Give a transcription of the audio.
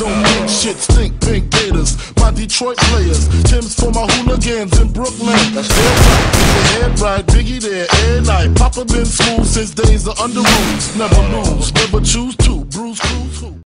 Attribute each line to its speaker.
Speaker 1: don't think shit, stink pink gators. My Detroit players, Tim's for my hooligans in Brooklyn. That's right, get the head right, Biggie there, every night. Papa been smooth since days of under rules. Never lose, never choose to, bruise, cruise, who?